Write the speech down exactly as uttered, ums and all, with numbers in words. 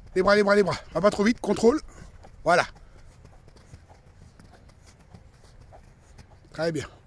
Les bras, les bras, les bras. Va pas trop vite, contrôle. Voilà. Très bien.